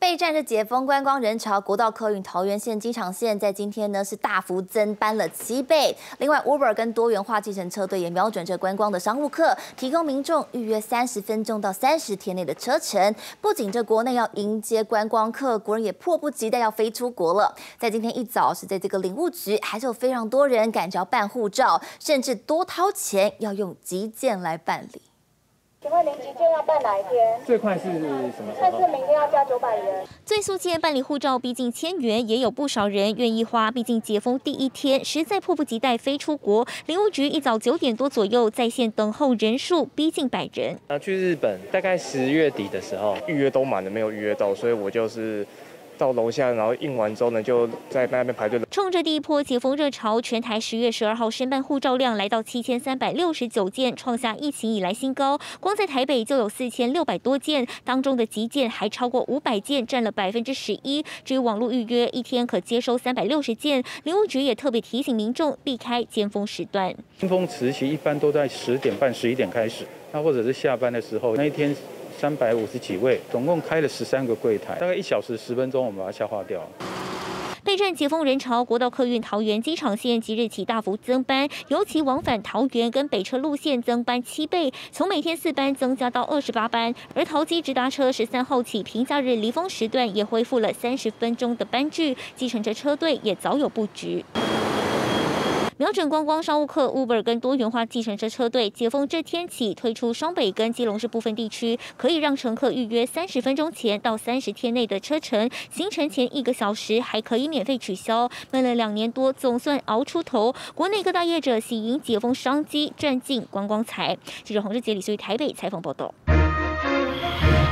备战着解封观光人潮，国道客运桃园线机场线在今天呢是大幅增班了7倍。另外 ，Uber 跟多元化计程车队也瞄准着观光的商务客，提供民众预约30分钟到30天内的车程。不仅这国内要迎接观光客，国人也迫不及待要飞出国了。在今天一早，是在这个领务局，还是有非常多人赶着要办护照，甚至多掏钱要用急件来办理。 请问您急件要办哪一天？ 最快是什么时候？ 但是明天要加900元。 最速件办理护照，毕竟1000元，也有不少人愿意花。毕竟解封第一天，实在迫不及待飞出国。领务局一早9点多左右在线等候人数逼近100人。 去日本大概10月底的时候，预约都满了，没有预约到，所以我就是到楼下，然后印完之后呢，就在那边排队。 冲着第一波解封热潮，全台10月12号申办护照量来到7369件，创下疫情以来新高。光在台北就有4600多件，当中的急件还超过500件，占了11%。至于网络预约，一天可接收360件。领务局也特别提醒民众避开尖峰时段。 尖峰时期一般都在10点半、11点开始，那或者是下班的时候，那一天350几位，总共开了13个柜台，大概1小时10分钟，我们把它消化掉。 备战解封人潮，国道客运桃园机场线即日起大幅增班，尤其往返桃园跟北车路线增班7倍，从每天4班增加到28班。而桃机直达车13号起平假日离峰时段也恢复了30分钟的班距，计程车车队也早有布局。瞄准观光商务客 ，Uber 跟多元化计程车车队解封这天起推出双北跟基隆市部分地区，可以让乘客预约30分钟前到30天内的车程，行程前1个小时还可以免费取消。闷了2年多，总算熬出头。国内各大业者喜迎解封商机，赚进观光财。记者洪志杰、李穗台北采访报道。